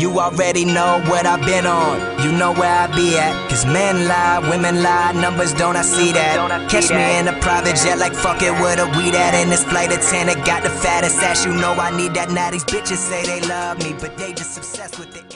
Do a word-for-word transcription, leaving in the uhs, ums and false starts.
You already know what I've been on, you know where I be at. Cause men lie, women lie, numbers don't I see that. Catch me in a private jet like fuck it, where the weed at. In this flight attendant got the fattest ass, you know I need that. Now these bitches say they love me, but they just obsessed with it.